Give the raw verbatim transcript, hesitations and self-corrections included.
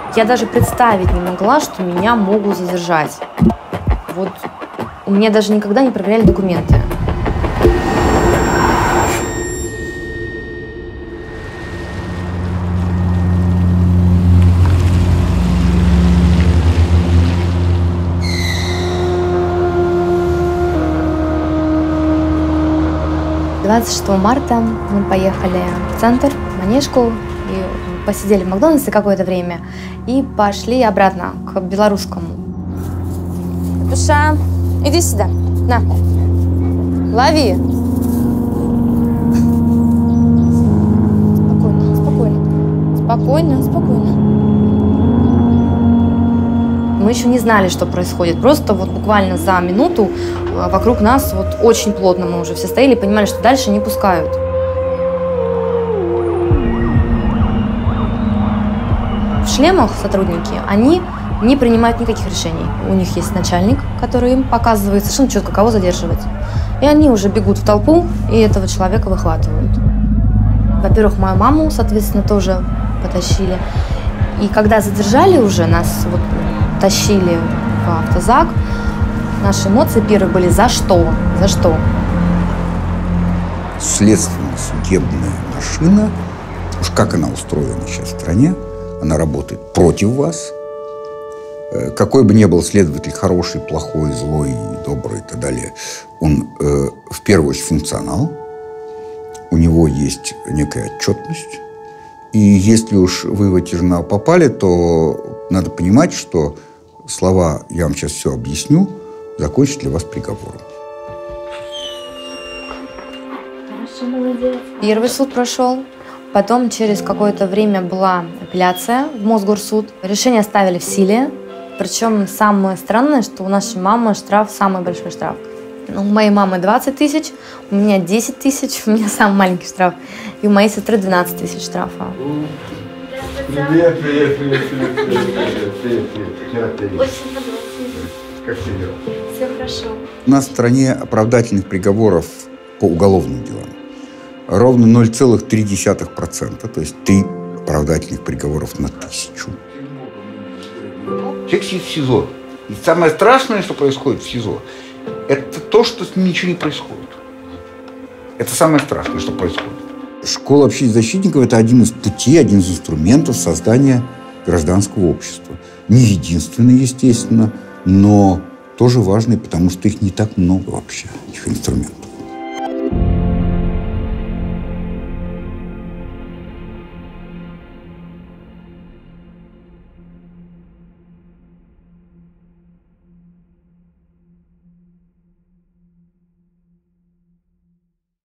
Я даже представить не могла, что меня могут задержать. Вот у меня даже никогда не проверяли документы. двадцать шестого марта мы поехали в центр, в Манежку, и посидели в Макдональдсе какое-то время и пошли обратно к белорусскому. Душа, иди сюда, на, лови. Спокойно, спокойно, спокойно, спокойно. Мы еще не знали, что происходит. Просто вот буквально за минуту вокруг нас вот очень плотно мы уже все стояли и понимали, что дальше не пускают. В шлемах сотрудники, они не принимают никаких решений. У них есть начальник, который им показывает совершенно четко, кого задерживать. И они уже бегут в толпу и этого человека выхватывают. Во-первых, мою маму, соответственно, тоже потащили. И когда задержали уже, нас вот тащили в автозак, наши эмоции первые были «за что?», «за что?». Следственно-судебная машина, уж как она устроена сейчас в стране, она работает против вас. Какой бы ни был следователь, хороший, плохой, злой, добрый и так далее, он э, в первую очередь функционал, у него есть некая отчетность. И если уж вы в эти журналы попали, то надо понимать, что слова «я вам сейчас все объясню» закончат для вас приговором. Хорошо, молодец. Первый суд прошел. Потом через какое-то время была апелляция в Мосгорсуд. Решение оставили в силе. Причем самое странное, что у нашей мамы штраф, самый большой штраф. У моей мамы двадцать тысяч, у меня десять тысяч, у меня самый маленький штраф. И у моей сестры двенадцать тысяч штрафа. Привет, привет, привет, привет, привет, привет, привет, привет. Очень понравилось. Как все дела? Все хорошо. У нас в стране оправдательных приговоров по уголовным делам ровно ноль целых три десятых процента, то есть три оправдательных приговоров на тысячу. Человек сидит в СИЗО. И самое страшное, что происходит в СИЗО, это то, что с ним ничего не происходит. Это самое страшное, что происходит. Школа общественных защитников – это один из путей, один из инструментов создания гражданского общества. Не единственный, естественно, но тоже важный, потому что их не так много вообще, этих инструментов.